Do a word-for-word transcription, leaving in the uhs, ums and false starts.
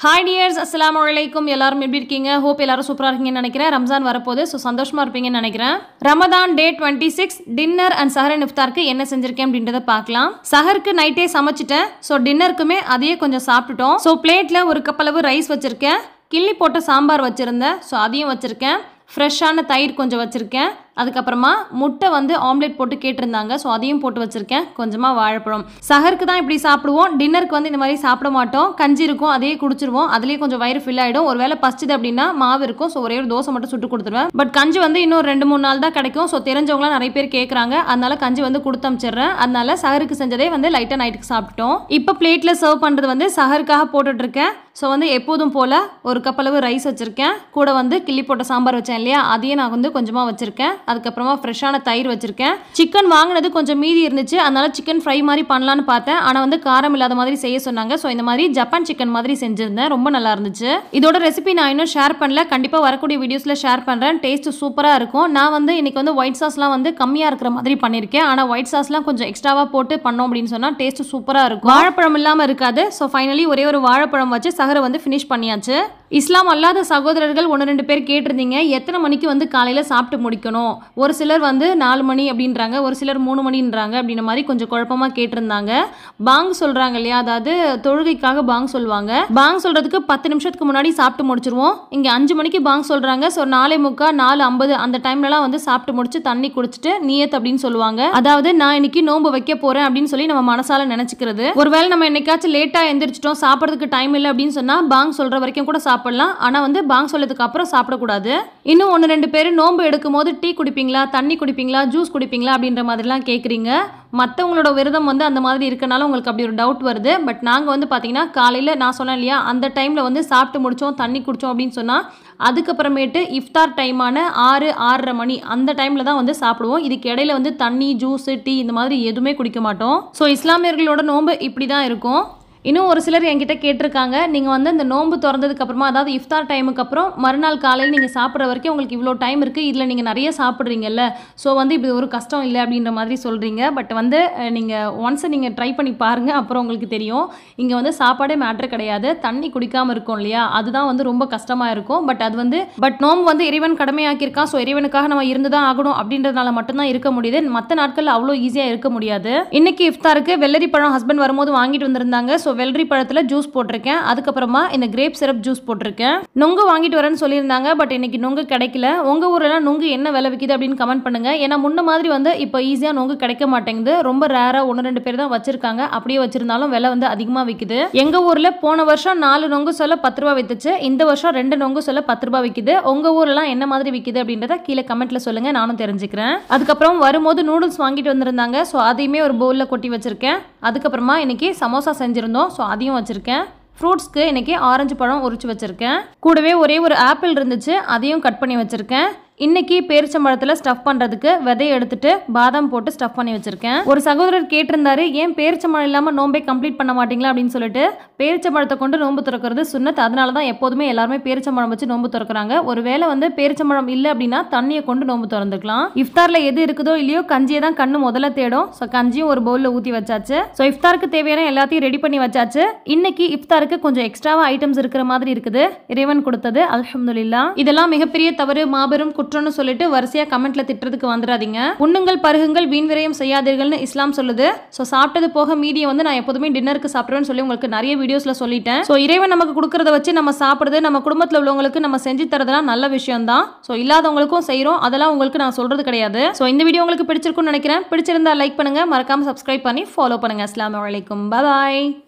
Hi tears, அஸ்ஸலாமு அலைக்கும். எல்லாரும் எப்படி இருக்கீங்க? ஹோப் எல்லாரும் சூப்பராக இருக்கீங்கன்னு நினைக்கிறேன். ரம்ஜான் வரப்போகுது, ஸோ சந்தோஷமாக இருப்பீங்கன்னு நினைக்கிறேன். Ramadan day twenty six dinner and sahar and இஃப்தாருக்கு என்ன செஞ்சிருக்கேன் அப்படின்றத பார்க்கலாம். சஹருக்கு நைட்டே சமைச்சிட்டேன், ஸோ டின்னருக்குமே அதையே கொஞ்சம் சாப்பிட்டுட்டோம். ஸோ பிளேட்டில் ஒரு கப் அளவு ரைஸ் வச்சுருக்கேன், கிள்ளி போட்ட சாம்பார் வச்சுருந்தேன், ஸோ அதையும் வச்சுருக்கேன். ஃப்ரெஷ்ஷான தயிர் கொஞ்சம் வச்சுருக்கேன். அதுக்கப்புறமா முட்டை வந்து ஆம்லேட் போட்டு கேட்டிருந்தாங்க, ஸோ அதையும் போட்டு வச்சுருக்கேன். கொஞ்சமாக வாழைப்பழம். சஹருக்கு தான் இப்படி சாப்பிடுவோம், டின்னருக்கு வந்து இந்த மாதிரி சாப்பிட மாட்டோம். கஞ்சி இருக்கும், அதையே குடிச்சிருவோம். அதுலேயே கொஞ்சம் வயிறு ஃபில் ஆகிடும். ஒரு வேளை பசிச்சுது அப்படின்னா மாவு இருக்கும், ஸோ ஒரே ஒரு தோசை மட்டும் சுட்டு கொடுத்துருவேன். பட் கஞ்சி வந்து இன்னும் ரெண்டு மூணு நாள் தான் கிடைக்கும். ஸோ தெரிஞ்சவங்களாம் நிறைய பேர் கேட்குறாங்க, அதனால கஞ்சி வந்து கொடுத்து அமிச்சிடுறேன். அதனால சஹருக்கு செஞ்சதே வந்து லைட்டாக நைட்டுக்கு சாப்பிட்டோம். இப்போ பிளேட்டில் சர்வ் பண்ணுறது வந்து சஹருக்காக போட்டுட்ருக்கேன். ஸோ வந்து எப்போதும் போல் ஒரு கப் அளவு ரைஸ் வச்சுருக்கேன், கூட வந்து கிள்ளி போட்ட சாம்பார் வச்சேன் இல்லையா, அதையே நான் வந்து கொஞ்சமாக வச்சுருக்கேன். அதுக்கப்புறமா ஃப்ரெஷ்ஷான தயிர் வச்சுருக்கேன். சிக்கன் வாங்கினது கொஞ்சம் மீதி இருந்துச்சு, அதனால சிக்கன் ஃப்ரை மாதிரி பண்ணலான்னு பார்த்தேன். ஆனால் வந்து காரம் இல்லாத மாதிரி செய்ய சொன்னாங்க. ஸோ இந்த மாதிரி ஜப்பான் சிக்கன் மாதிரி செஞ்சுருந்தேன், ரொம்ப நல்லா இருந்துச்சு. இதோட ரெசிபி நான் இன்னும் ஷேர் பண்ணல, கண்டிப்பாக வரக்கூடிய வீடியோஸில் ஷேர் பண்ணுறேன். டேஸ்ட்டு சூப்பராக இருக்கும். நான் வந்து இன்றைக்கி வந்து ஒயிட் சாஸ்லாம் வந்து கம்மியாக இருக்கிற மாதிரி பண்ணியிருக்கேன், ஆனால் ஒயிட் சாஸ்லாம் கொஞ்சம் எக்ஸ்ட்ராவாக போட்டு பண்ணோம் அப்படின்னு சொன்னால் டேஸ்ட்டு சூப்பராக இருக்கும். வாழைப்பழம் இல்லாமல் இருக்காது. ஸோ ஃபைனலி ஒரே ஒரு வாழைப்பழம் வச்சு சஹரை வந்து ஃபினிஷ் பண்ணியாச்சு. இஸ்லாம் அல்லாத சகோதரர்கள் ஒன்று ரெண்டு பேர் கேட்டிருந்தீங்க, எத்தனை மணிக்கு வந்து காலையில் சாப்பிட்டு முடிக்கணும். ஒரு சிலர் வந்து நாலு மணி அப்படின்றாங்க, ஒரு சிலர் மூணு மணின்றாங்க. அப்படின்ற மாதிரி கொஞ்சம் குழப்பமாக கேட்டிருந்தாங்க. பாங் சொல்கிறாங்க இல்லையா, அதாவது தொழுகைக்காக பாங் சொல்லுவாங்க. பாங் சொல்கிறதுக்கு பத்து நிமிஷத்துக்கு முன்னாடி சாப்பிட்டு முடிச்சிருவோம். இங்கே அஞ்சு மணிக்கு பாங் சொல்கிறாங்க. ஸோ நாலே முக்கா நாலு ஐம்பது அந்த டைம்லலாம் வந்து சாப்பிட்டு முடிச்சு தண்ணி குடிச்சிட்டு நியத் அப்படின்னு சொல்லுவாங்க. அதாவது நான் இன்னைக்கு நோன்பு வைக்க போகிறேன் அப்படின்னு சொல்லி நம்ம மனசால நினச்சிக்கிறது. ஒருவேளை நம்ம என்னைக்காச்சும் லேட்டாக எந்திரிச்சிட்டோம், சாப்பிட்றதுக்கு டைம் இல்லை அப்படின்னு சொன்னால் பாங் சொல்கிற வரைக்கும் கூட சாப்பிடலாம். ஆனால் வந்து பாங் சொல்லதுக்கு அப்புறம் சாப்பிடக்கூடாது. இன்னும் ஒன்று ரெண்டு பேர் நோன்பு எடுக்கும் போது டீ குடிப்பீங்களா, தண்ணி குடிப்பீங்களா, ஜூஸ் குடிப்பீங்களா அப்படின்ற மாதிரிலாம் கேட்குறீங்க. மற்றவங்களோட விரதம் வந்து அந்த மாதிரி இருக்கனால உங்களுக்கு அப்படி ஒரு டவுட் வருது. பட் நாங்கள் வந்து பார்த்தீங்கன்னா காலையில் நான் சொன்னேன் இல்லையா, அந்த டைமில் வந்து சாப்பிட்டு முடித்தோம், தண்ணி குடித்தோம் அப்படின்னு சொன்னால் அதுக்கப்புறமேட்டு இஃப்தார் டைமான ஆறு ஆறரை மணி அந்த டைமில் தான் வந்து சாப்பிடுவோம். இதுக்கு இடையில வந்து தண்ணி, ஜூஸு, டீ இந்த மாதிரி எதுவுமே குடிக்க மாட்டோம். ஸோ இஸ்லாமியர்களோட நோன்பு இப்படி தான் இருக்கும். இன்னும் ஒரு சிலர் என்கிட்ட கேட்டிருக்காங்க, நீங்கள் வந்து இந்த நோன்பு திறந்ததுக்கு அப்புறமா, அதாவது இஃப்தார் டைமுக்கு அப்புறம் மறுநாள் காலையில் நீங்கள் சாப்பிட்ற வரைக்கும் உங்களுக்கு இவ்வளோ டைம் இருக்குது, இதில் நீங்கள் நிறைய சாப்பிட்றீங்கல்ல, ஸோ வந்து இப்படி ஒரு கஷ்டம் இல்லை அப்படின்ற மாதிரி சொல்கிறீங்க. பட் வந்து நீங்கள் ஒன்ஸை நீங்கள் ட்ரை பண்ணி பாருங்கள், அப்புறம் உங்களுக்கு தெரியும். இங்கே வந்து சாப்பாடே மேட்ரு கிடையாது, தண்ணி குடிக்காமல் இருக்கும் இல்லையா, அதுதான் வந்து ரொம்ப கஷ்டமாக இருக்கும். பட் அது வந்து பட் நோன்பு வந்து இறைவன் கடமையாக்கியிருக்கான். ஸோ இறைவனுக்காக நம்ம இருந்து தான் ஆகணும் அப்படின்றதுனால மட்டும்தான் இருக்க முடியுது. மற்ற நாட்களில் அவ்வளோ ஈஸியாக இருக்க முடியாது. இன்னைக்கு இஃப்தாருக்கு வெள்ளரி பழம் ஹஸ்பண்ட் வரும்போது வாங்கிட்டு வந்திருந்தாங்க. ஸோ வெள்ளரி பழத்தில் ஜூஸ் போட்டிருக்கேன். அதுக்கப்புறமா இந்த கிரேப் சிரப் ஜூஸ் போட்டிருக்கேன். நுங்கு வாங்கிட்டு வரேன்னு சொல்லியிருந்தாங்க, பட் இன்னைக்கு நுங்கு கிடைக்கல. உங்கள் ஊரெல்லாம் நுங்கு என்ன விலை விற்கிது அப்படின்னு கமெண்ட் பண்ணுங்க. ஏன்னா முன்ன மாதிரி வந்து இப்போ ஈஸியாக நுங்கு கிடைக்க மாட்டேங்குது. ரொம்ப ரேராக ஒன்று ரெண்டு பேர் தான் வச்சிருக்காங்க. அப்படியே வச்சிருந்தாலும் விலை வந்து அதிகமாக விற்குது. எங்கள் ஊரில் போன வருஷம் நாலு நொங்கு சொல்ல பத்து ரூபா வித்துச்சு, இந்த வருஷம் ரெண்டு நொங்கு சொல்ல பத்து ரூபா விற்குது. உங்கள் ஊரெல்லாம் என்ன மாதிரி விற்குது அப்படின்றத கீழே கமெண்ட்ல சொல்லுங்க, நானும் தெரிஞ்சுக்கிறேன். அதுக்கப்புறம் வரும்போது நூடுல்ஸ் வாங்கிட்டு வந்திருந்தாங்க. ஸோ அதையுமே ஒரு பவுலில் கொட்டி வச்சிருக்கேன். அதுக்கப்புறமா இன்னைக்கு சமோசா செஞ்சிருந்தோம். ஸோ அதையும் வச்சிருக்கேன். ஃப்ரூட்ஸ்க்கு இன்னைக்கு ஆரஞ்சு பழம் உரிச்சு வச்சிருக்கேன். கூடவே ஒரே ஒரு ஆப்பிள் இருந்துச்சு, அதையும் கட் பண்ணி வச்சிருக்கேன். இன்னைக்கு பேரிச்சம்பழத்தில் ஸ்டஃப் பண்ணுறதுக்கு விதையை எடுத்துட்டு பாதாம் போட்டு ஸ்டஃப் பண்ணி வச்சிருக்கேன். ஒரு சகோதரர் கேட்டிருந்தாரு, ஏன் பேரிச்சம்பழம் இல்லாமல் நோம்பே கம்ப்ளீட் பண்ண மாட்டீங்களா அப்படின்னு சொல்லிட்டு. பேரிச்சம்பழத்தை கொண்டு நோம்பு திறக்கிறது சுன்னத், அதனால தான் எப்போதுமே எல்லாருமே பேரிச்சம்பழம் வச்சு நோம்பு திறக்கிறாங்க. ஒருவேளை வந்து பேரிச்சம்பழம் இல்லை அப்படின்னா தண்ணியை கொண்டு நோம்பு திறந்துக்கலாம். இஃப்தாரில் எது இருக்குதோ இல்லையோ கஞ்சியை தான் கண்ணு முதல்ல தேடும். ஸோ கஞ்சியும் ஒரு பவுலில் ஊற்றி வச்சாச்சு. ஸோ இஃப்தாருக்கு தேவையான எல்லாத்தையும் ரெடி பண்ணி வச்சாச்சு. இன்னைக்கு இஃப்தாருக்கு கொஞ்சம் எக்ஸ்ட்ராவா ஐட்டம்ஸ் இருக்கிற மாதிரி இருக்குது, இறைவன் கொடுத்தது, அல்ஹம்துலில்லாஹ். இதெல்லாம் மிகப்பெரிய தவறு, மாபெரும் குற்றம்னு சொல்லிட்டு வரிசையா கமெண்ட்ல திட்டுறதுக்கு வந்துடாதீங்க. உண்ணுங்கள், பருகுங்கள், வீண் விரயம் செய்யாதீர்கள்னு இஸ்லாம் சொல்லுது. ஸோ சாப்பிட்டது போக மீதியை வந்து நான் எப்போதுமே டின்னருக்கு சாப்பிடுவேன்னு சொல்லி உங்களுக்கு நிறைய வீடியோஸ்ல சொல்லிட்டேன். ஸோ இறைவன் நமக்கு கொடுக்கறத வச்சு நம்ம சாப்பிடுறது, நம்ம குடும்பத்தில் உள்ளவங்களுக்கு நம்ம செஞ்சு தரதெல்லாம் நல்ல விஷயம் தான். ஸோ இல்லாதவங்களுக்கும் செய்யறோம், அதெல்லாம் உங்களுக்கு நான் சொல்றது கிடையாது. ஸோ இந்த வீடியோ உங்களுக்கு பிடிச்சிருக்கும்னு நினைக்கிறேன். பிடிச்சிருந்தா லைக் பண்ணுங்க, மறக்காம சப்ஸ்கிரைப் பண்ணி ஃபாலோ பண்ணுங்க. அஸ்ஸலாமு அலைக்கும், பாய்.